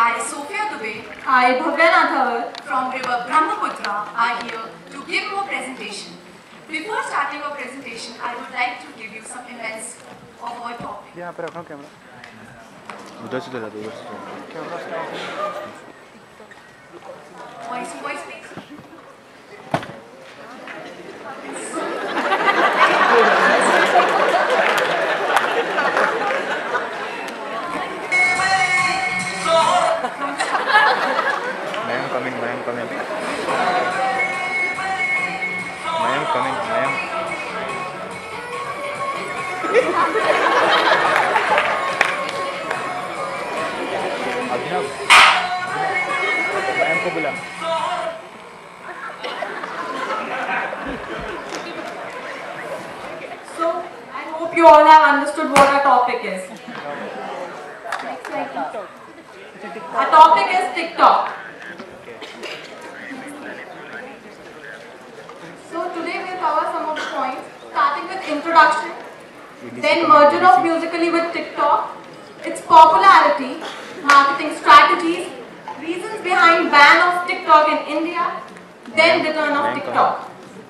I, Sophia Dubey, I, Bhavya from River Brahmaputra, are here to give you a presentation. Before starting our presentation, I would like to give you some elements of our topic. यहाँ पे रखो camera उधर से चला दो उधर से camera Voice please. I am coming. Abhinav ma'am को बुला So, I hope you all have understood what our topic is. Our topic is TikTok. So today we'll cover some of the points, starting with introduction, then merger of Musical.ly with TikTok, its popularity, marketing strategies, reasons behind ban of TikTok in India, then return of TikTok.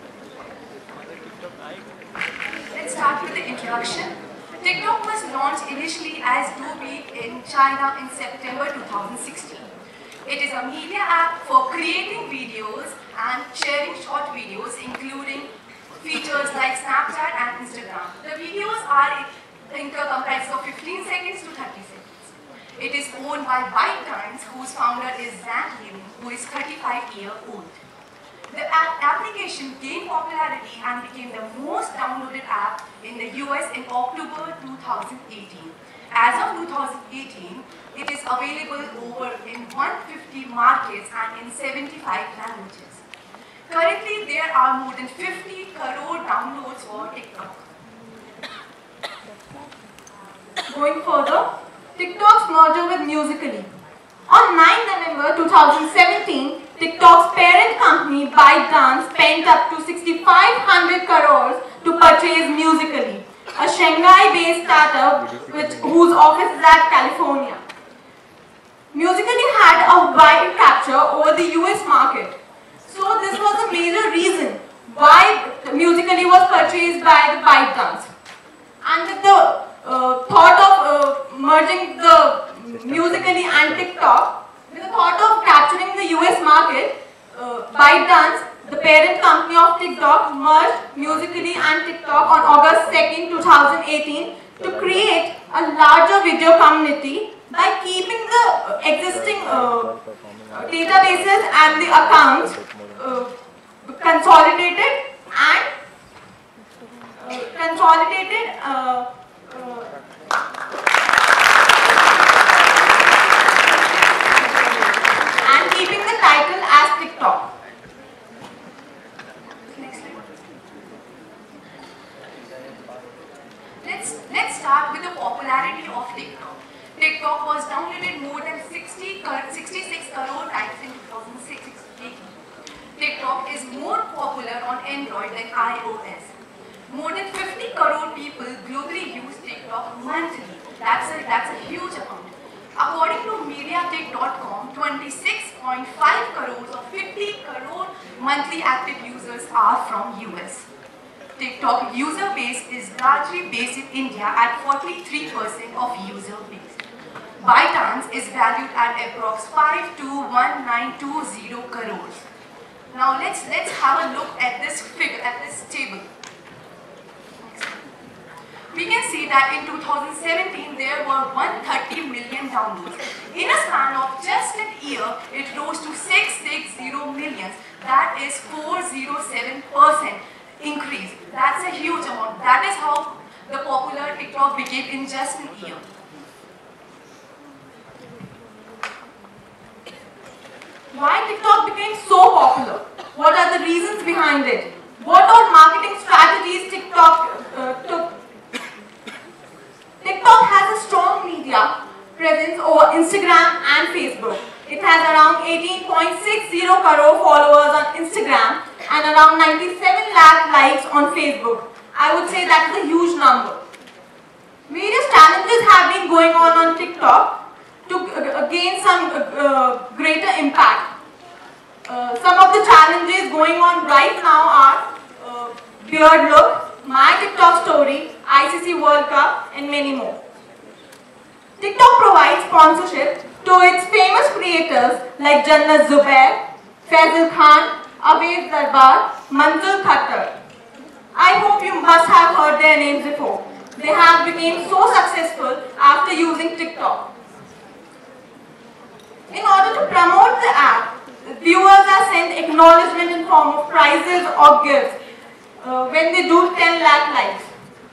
Let's start with the introduction. TikTok was launched initially as Doubi in China in September 2016. It is a media app for creating videos and sharing short videos, including features like Snapchat and Instagram. The videos are comprised of 15 seconds to 30 seconds. It is owned by ByteDance, whose founder is Zach Levin, who is 35-year-old. The application gained popularity and became the most downloaded app in the US in October 2018. As of 2018, it is available over in 150 markets and in 75 languages. Currently, there are more than 50 crore downloads for TikTok. Going further, TikTok's merger with Musical.ly. On 9 November 2017, TikTok's parent company ByteDance spent up to 6,500 crores to purchase Musical.ly, a Shanghai-based startup whose office is at California. Musical.ly had a wide capture over the US market. So this was a major reason why Musical.ly was purchased by the ByteDance. And with the thought of merging the Musical.ly and TikTok, with the thought of capturing the US market, ByteDance, the parent company of TikTok, merged Musical.ly and TikTok on August 2nd, 2018 to create a larger video community by keeping the existing databases and the accounts consolidated and keeping the title as TikTok. Let's start with the popularity of TikTok. TikTok was downloaded more than 66 crore times in 2016. TikTok is more popular on Android than iOS. More than 50 crore people globally use TikTok monthly. That's a huge amount. According to MediaTek.com, 26.5 crores of 50 crore monthly active users are from US. TikTok user base is largely based in India at 43% of user base. ByteDance is valued at approx 5,21920 crores. Now let's have a look at this figure, at this table. We can see that in 2017 there were 130 million downloads. In a span of just an year, it rose to 660 million. That is 407% increase. That's a huge amount. That is how the popular TikTok became in just an year. Why TikTok became so popular? What are the reasons behind it? What are marketing strategies TikTok took? TikTok has a strong media presence over Instagram and Facebook. It has around 18.60 crore followers on Instagram and around 97 lakh likes on Facebook. I would say that is a huge number. Various challenges have been going on TikTok to gain some greater impact. Some of the challenges going on right now are beard look, my TikTok story, ICC World Cup, and many more. TikTok provides sponsorship to its famous creators like Jannat Zubair, Faisal Khan, Abid Darbar, Manzur Khattar. I hope you must have heard their names before. They have become so successful after using TikTok. In order to promote the app, viewers are sent acknowledgement in form of prizes or gifts when they do 10 lakh likes.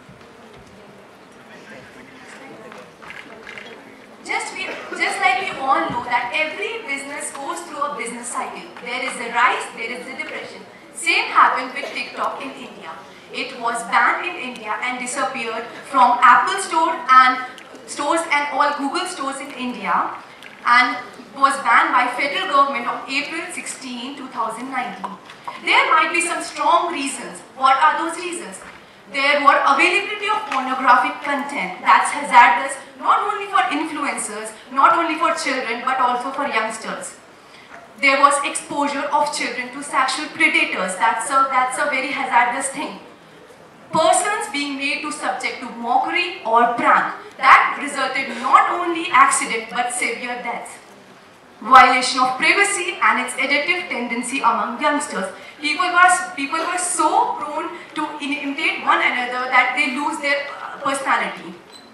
Just like we all know that every business goes through a business cycle. There is the rise, there is the depression. Same happened with TikTok in India. It was banned in India and disappeared from Apple Store and stores and all Google stores in India, and was banned by federal government on April 16, 2019. There might be some strong reasons. What are those reasons? There were availability of pornographic content that's hazardous not only for influencers, not only for children, but also for youngsters. There was exposure of children to sexual predators. That's a very hazardous thing. Persons being made to subject to mockery or prank. That resulted not only accident but severe deaths. Violation of privacy and its addictive tendency among youngsters. People were so prone to imitate one another that they lose their personality.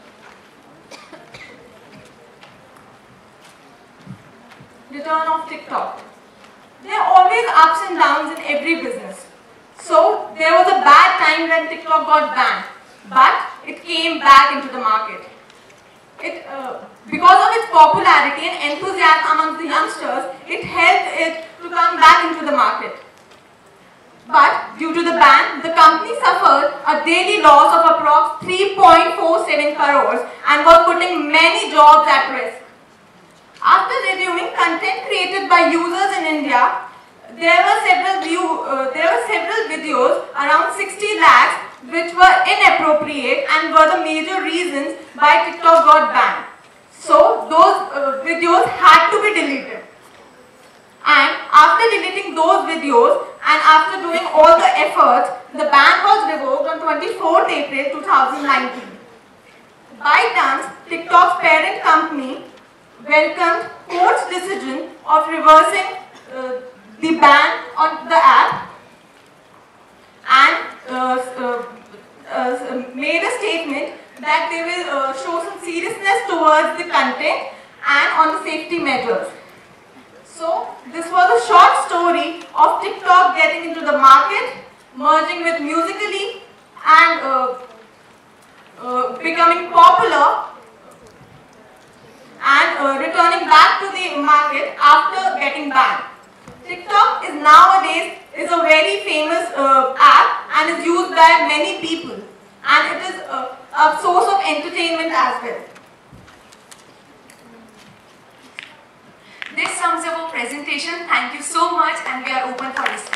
Return of TikTok. There are always ups and downs in every business. So there was a bad time when TikTok got banned, but it came back into the market. Because of its popularity and enthusiasm amongst the youngsters, it helped it to come back into the market. But due to the ban, the company suffered a daily loss of approx 3.47 crores and was putting many jobs at risk. After reviewing content created by users in India, there were several videos, around 60 lakhs, which were inappropriate and were the major reasons why TikTok got banned. So those videos had to be deleted. And after deleting those videos and after doing all the efforts, the ban was revoked on 24th April 2019. ByteDance, TikTok's parent company, welcomed court's decision of reversing the ban on the app and made a statement that they will show some seriousness towards the content and on the safety measures. So, this was a short story of TikTok getting into the market, merging with Musical.ly and becoming popular and returning back to the market after getting banned. TikTok is nowadays a very famous app and is used by many people, and it is a source of entertainment as well. This sums up our presentation. Thank you so much, and we are open for discussion.